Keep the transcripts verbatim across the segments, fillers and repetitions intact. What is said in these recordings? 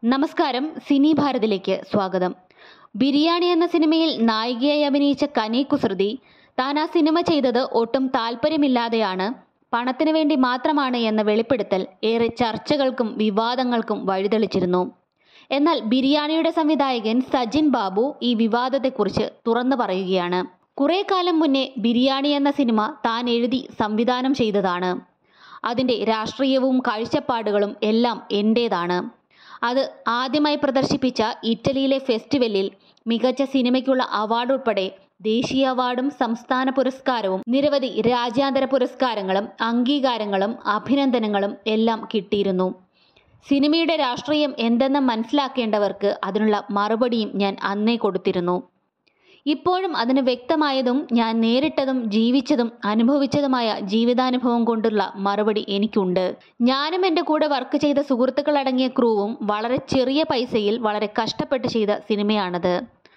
നമസ്കാരം, സിനി ഭാരതിലേക്ക് സ്വാഗതം. ബിരിയാണി എന്ന സിനിമയിൽ നായികയായി അഭിനയിച്ച കനി കുസൃതി താൻ ആ സിനിമ ചെയ്തത് ഒട്ടും താല്പര്യമില്ലാതെയാണ്, പണത്തിനു വേണ്ടി മാത്രമാണ് എന്ന വെളിപ്പെടുത്തൽ ഏറെ ചർച്ചകൾക്കും വിവാദങ്ങൾക്കും വഴിതെളിച്ചിരുന്നു. എന്നാൽ ബിരിയാണിയുടെ സംവിധായകൻ സജിൻ ബാബു ഈ വിവാദത്തെക്കുറിച്ച് തുറന്നു പറയുകയാണ്. കുറെ കാലം മുന്നേ ബിരിയാണി എന്ന സിനിമ താൻ എഴുതി സംവിധാനം ചെയ്തതാണ്. അതിൻ്റെ രാഷ്ട്രീയവും കാഴ്ചപ്പാടുകളും എല്ലാം എൻ്റേതാണ്. അത് ആദ്യമായി പ്രദർശിപ്പിച്ച ഇറ്റലിയിലെ ഫെസ്റ്റിവലിൽ മികച്ച സിനിമയ്ക്കുള്ള അവാർഡ് ഉൾപ്പെടെ ദേശീയ അവാർഡും സംസ്ഥാന പുരസ്കാരവും നിരവധി രാജ്യാന്തര പുരസ്കാരങ്ങളും അംഗീകാരങ്ങളും അഭിനന്ദനങ്ങളും എല്ലാം കിട്ടിയിരുന്നു. സിനിമയുടെ രാഷ്ട്രീയം എന്തെന്ന് മനസ്സിലാക്കേണ്ടവർക്ക് അതിനുള്ള മറുപടിയും ഞാൻ അന്നേ കൊടുത്തിരുന്നു. ഇപ്പോഴും അതിന് വ്യക്തമായതും ഞാൻ നേരിട്ടതും ജീവിച്ചതും അനുഭവിച്ചതുമായ ജീവിതാനുഭവം കൊണ്ടുള്ള മറുപടി എനിക്കുണ്ട്. ഞാനും എൻ്റെ കൂടെ വർക്ക് ചെയ്ത സുഹൃത്തുക്കളടങ്ങിയ ക്രൂവും വളരെ ചെറിയ പൈസയിൽ വളരെ കഷ്ടപ്പെട്ട് ചെയ്ത സിനിമയാണത്.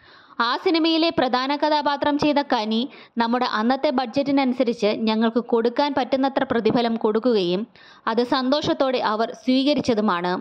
ആ സിനിമയിലെ പ്രധാന കഥാപാത്രം ചെയ്ത കനി നമ്മുടെ അന്നത്തെ ബഡ്ജറ്റിനനുസരിച്ച് ഞങ്ങൾക്ക് കൊടുക്കാൻ പറ്റുന്നത്ര പ്രതിഫലം കൊടുക്കുകയും അത് സന്തോഷത്തോടെ അവർ സ്വീകരിച്ചതുമാണ്.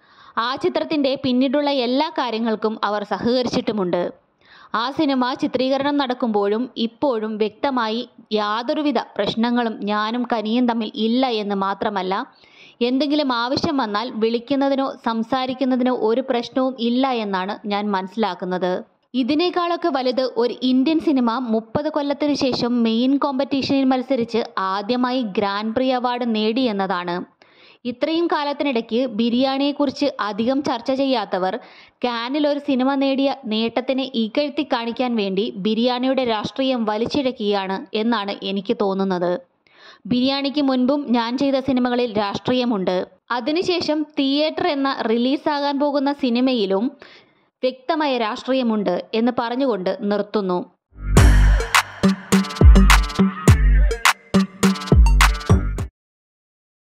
ആ ചിത്രത്തിൻ്റെ പിന്നീടുള്ള എല്ലാ കാര്യങ്ങൾക്കും അവർ സഹകരിച്ചിട്ടുമുണ്ട്. ആ സിനിമ ചിത്രീകരണം നടക്കുമ്പോഴും ഇപ്പോഴും വ്യക്തമായി യാതൊരുവിധ പ്രശ്നങ്ങളും ഞാനും കനിയും തമ്മിൽ ഇല്ല എന്ന് മാത്രമല്ല, എന്തെങ്കിലും ആവശ്യം വന്നാൽ വിളിക്കുന്നതിനോ സംസാരിക്കുന്നതിനോ ഒരു പ്രശ്നവും ഇല്ല എന്നാണ് ഞാൻ മനസ്സിലാക്കുന്നത്. ഇതിനേക്കാളൊക്കെ വലുത് ഒരു ഇന്ത്യൻ സിനിമ മുപ്പത് കൊല്ലത്തിനു ശേഷം മെയിൻ കോമ്പറ്റീഷനിൽ മത്സരിച്ച് ആദ്യമായി ഗ്രാൻഡ് പ്രീ അവാർഡ് നേടി എന്നതാണ്. ഇത്രയും കാലത്തിനിടയ്ക്ക് ബിരിയാണിയെക്കുറിച്ച് അധികം ചർച്ച ചെയ്യാത്തവർ കാനിൽ ഒരു സിനിമ നേടിയ നേട്ടത്തിനെ ഇകഴ്ത്തി കാണിക്കാൻ വേണ്ടി ബിരിയാണിയുടെ രാഷ്ട്രീയം വലിച്ചിഴക്കുകയാണ് എന്നാണ് എനിക്ക് തോന്നുന്നത്. ബിരിയാണിക്ക് മുൻപും ഞാൻ ചെയ്ത സിനിമകളിൽ രാഷ്ട്രീയമുണ്ട്. അതിനുശേഷം തിയേറ്റർ എന്ന റിലീസാകാൻ പോകുന്ന സിനിമയിലും വ്യക്തമായ രാഷ്ട്രീയമുണ്ട് എന്ന് പറഞ്ഞുകൊണ്ട് നിർത്തുന്നു.